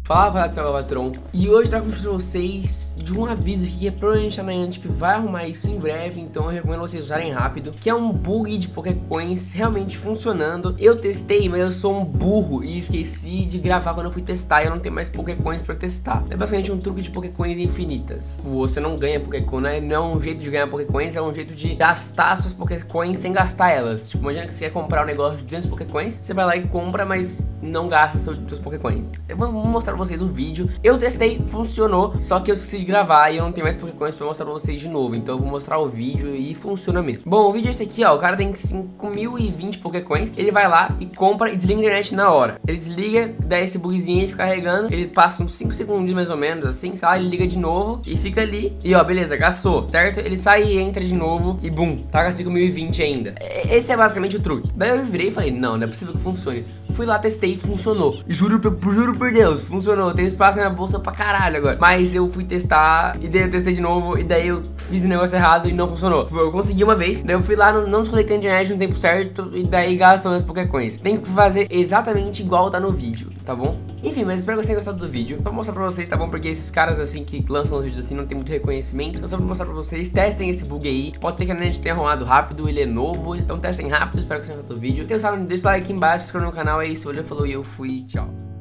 Fala rapaziada, seu Galvatron. E hoje eu trago pra vocês de um aviso aqui que é provavelmente a Niantic que vai arrumar isso em breve. Então eu recomendo vocês usarem rápido, que é um bug de Pokécoins realmente funcionando. Eu testei, mas eu sou um burro e esqueci de gravar quando eu fui testar. E eu não tenho mais Pokécoins pra testar. É basicamente um truque de Pokécoins infinitas. Você não ganha Pokécoin, não é um jeito de ganhar Pokécoins, é um jeito de gastar suas Pokécoins sem gastar elas. Tipo, imagina que você quer comprar um negócio de 200 Pokécoins, você vai lá e compra, mas não gasta seus Pokécoins. Eu vou mostrar pra vocês um vídeo. Eu testei, funcionou, só que eu esqueci de gravar e eu não tenho mais Pokécoins pra mostrar pra vocês de novo. Então eu vou mostrar o vídeo e funciona mesmo. Bom, o vídeo é esse aqui, ó. O cara tem 5.020 Pokécoins. Ele vai lá e compra e desliga a internet na hora. Ele desliga, dá esse bugzinho e fica carregando. Ele passa uns 5 segundos mais ou menos, assim, sabe? Ele liga de novo e fica ali. E ó, beleza, gastou, certo? Ele sai e entra de novo e bum, tá com 5.020 ainda. Esse é basicamente o truque. Daí eu virei e falei, não é possível que funcione. Fui lá, testei e funcionou. Juro por Deus, funcionou. Tem espaço na minha bolsa pra caralho agora. Mas eu fui testar e daí eu testei de novo. E daí eu fiz o negócio errado e não funcionou. Eu consegui uma vez. Daí eu fui lá, não desconectei a internet no tempo certo. E daí gastou meus Pokécoins. Tem que fazer exatamente igual tá no vídeo, tá bom? Enfim, mas espero que vocês tenham gostado do vídeo. Só mostrar pra vocês, tá bom? Porque esses caras assim que lançam os vídeos assim não tem muito reconhecimento. Então só pra mostrar pra vocês, testem esse bug aí. Pode ser que a gente tenha arrumado rápido, ele é novo. Então testem rápido, espero que vocês tenham gostado do vídeo. Deixa o like aqui embaixo, se inscreva no canal. É isso, valeu, falou e eu fui, tchau.